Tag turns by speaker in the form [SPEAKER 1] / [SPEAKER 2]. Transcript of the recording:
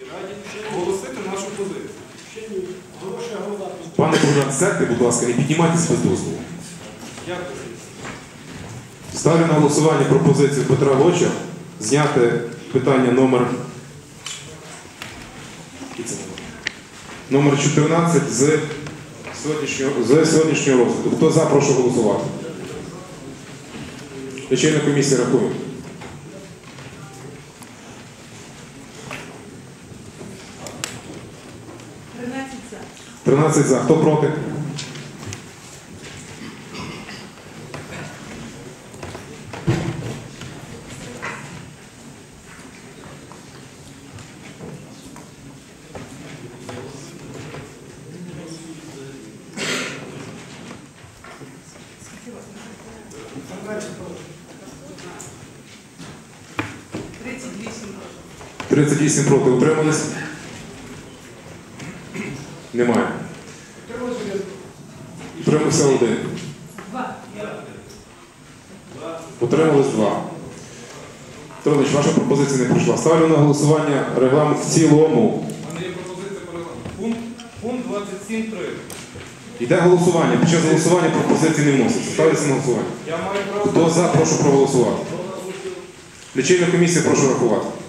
[SPEAKER 1] і раді оголосити нашу позицію.
[SPEAKER 2] Пане Богдан, сядьте, будь ласка, і піднімайтесь без дозволу.
[SPEAKER 1] Дякую.
[SPEAKER 2] Ставлю на голосування пропозицію Петра Гоча зняти питання номер 14 з сьогоднішнього розгляду. Хто за, прошу голосувати. Лічильна комісія рахує. 13 за. Хто проти? – 38 проти. Утримались? Немає. Утримався 1. Утримались 2. Петрович, ваша пропозиція не пройшла. Ставлю на голосування регламент в цілому.
[SPEAKER 1] У мене є пропозиція по регламенту. Пункт 27.3.
[SPEAKER 2] Йде голосування. Під час голосування пропозиції не вносяться. Ставляться на голосування.
[SPEAKER 1] Я маю право...
[SPEAKER 2] Хто за, прошу проголосувати. Лічильна комісія, прошу рахувати.